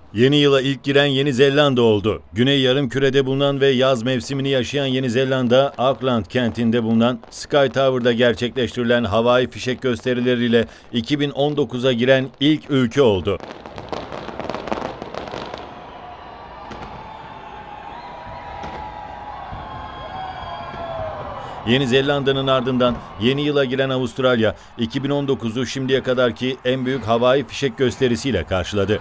Yeni yıla ilk giren Yeni Zelanda oldu. Güney Yarımküre'de bulunan ve yaz mevsimini yaşayan Yeni Zelanda, Auckland kentinde bulunan Sky Tower'da gerçekleştirilen havai fişek gösterileriyle 2019'a giren ilk ülke oldu. Yeni Zelanda'nın ardından yeni yıla giren Avustralya, 2019'u şimdiye kadarki en büyük havai fişek gösterisiyle karşıladı.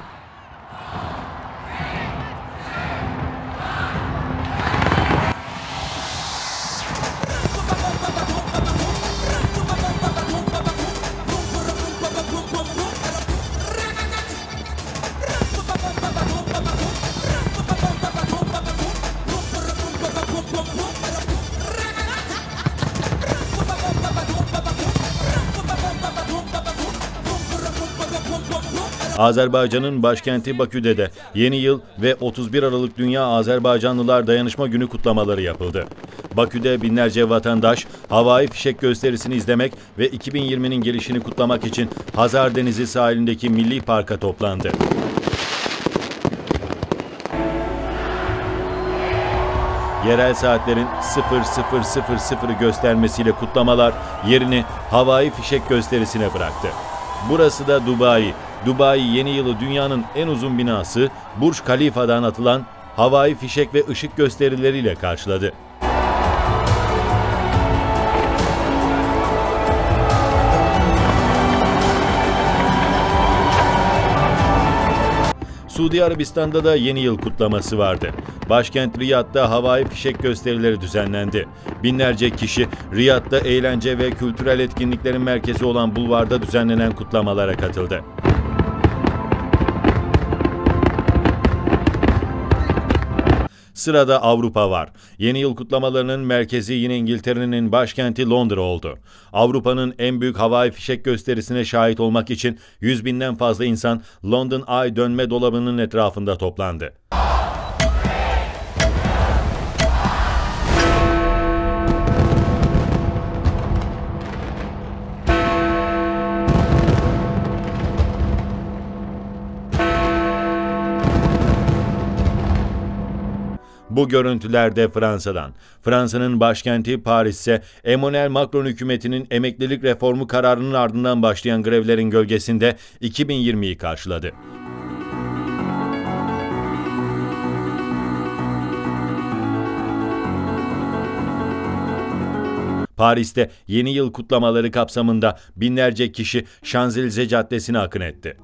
Azerbaycan'ın başkenti Bakü'de de Yeni Yıl ve 31 Aralık Dünya Azerbaycanlılar Dayanışma Günü kutlamaları yapıldı. Bakü'de binlerce vatandaş havai fişek gösterisini izlemek ve 2020'nin gelişini kutlamak için Hazar Denizi sahilindeki Milli Park'a toplandı. Yerel saatlerin 00:00'ı göstermesiyle kutlamalar yerini havai fişek gösterisine bıraktı. Burası da Dubai. Dubai Yeni Yılı dünyanın en uzun binası Burj Khalifa'dan atılan havai fişek ve ışık gösterileriyle karşıladı. Suudi Arabistan'da da Yeni Yıl kutlaması vardı. Başkent Riyad'da havai fişek gösterileri düzenlendi. Binlerce kişi Riyad'da eğlence ve kültürel etkinliklerin merkezi olan bulvarda düzenlenen kutlamalara katıldı. Sırada Avrupa var. Yeni yıl kutlamalarının merkezi yine İngiltere'nin başkenti Londra oldu. Avrupa'nın en büyük havai fişek gösterisine şahit olmak için 100 binden fazla insan London Eye dönme dolabının etrafında toplandı. Bu görüntüler de Fransa'dan. Fransa'nın başkenti Paris ise Emmanuel Macron hükümetinin emeklilik reformu kararının ardından başlayan grevlerin gölgesinde 2020'yi karşıladı. Paris'te yeni yıl kutlamaları kapsamında binlerce kişi Şanzelize Caddesi'ne akın etti.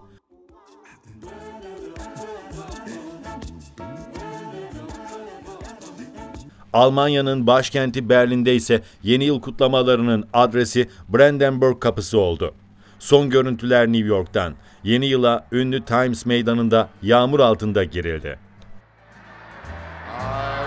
Almanya'nın başkenti Berlin'de ise yeni yıl kutlamalarının adresi Brandenburg Kapısı oldu. Son görüntüler New York'tan. Yeni yıla ünlü Times Meydanı'nda yağmur altında girildi.